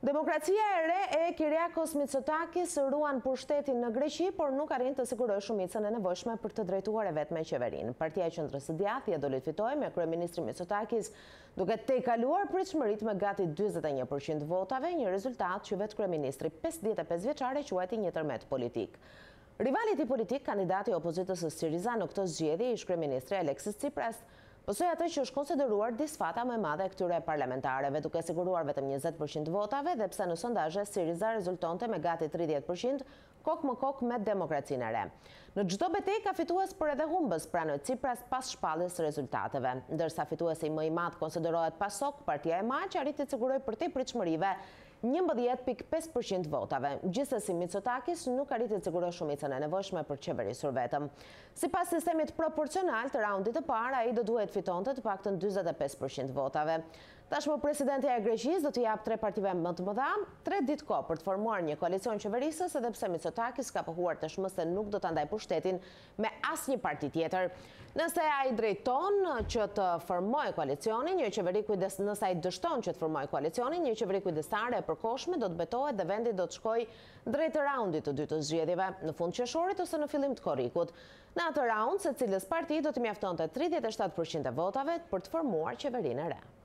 Demokracia e re e Kyriakos Mitsotakis ruan pushtetin në Greqi, por nuk arrin të sigurojë shumicën e nevojshme për të drejtuar e vetme qeverinë. Partia e Qendrës së Djathtë do të fitojë me kryeministrin Mitsotakis duke tejkaluar pritshmëritë me gati 41% votave, një rezultat që vetë kryeministri 55 vjeçare quajti një tërmet politik. Rivali i tij politik, kandidati i opozitës së Syriza në këtë zgjedhje, ish kryeministri Aleksis Tsipras, pësoj atë që është konsideruar disfata më e madhe e këtyre parlamentarëve, duke siguruar vetëm 20% votave, dhe pse në sondazhe Syriza rezultonte me gati 30%, kok më kok me Demokracinë e Re. Në çdo betejë ka fitues por edhe humbës, pranoi Tsipras pas shpalljes së rezultateve, ndërsa fituesi më i madh konsiderohet PASOK, partia e MA, që arriti të sigurojë për te pritshmërive 11.5% votave. Gjithsesi Mitsotakis nuk arriti të sigurojë shumicën e nevojshme për qeverisur vetëm. Sipas sistemit proporcional të raundit të parë, ai do duhet fitonte të paktën 45% votave. Tashmë presidentja e Greqisë do t'i jap 3 partive më të mëdha 3 ditë kohë për të formuar një koalicion qeverisës, edhe pse Mitsotakis ka pohuar tashmë se nuk do ta ndajë pushtetin me asnjë parti tjetër. Nëse ai drejton që të formojë koalicionin, një qeveri nëse ai dështon që të formojë koalicionin, një qeveri kujdestare e përkohshme do të betohet dhe vendi do të shkojë drejt raundit të dytë të zgjedhjeve, në fund qershorit ose në fillim të korrikut. Në atë raund, secilës parti do të mjaftonte 37% e votave për të formuar qeverinë e re.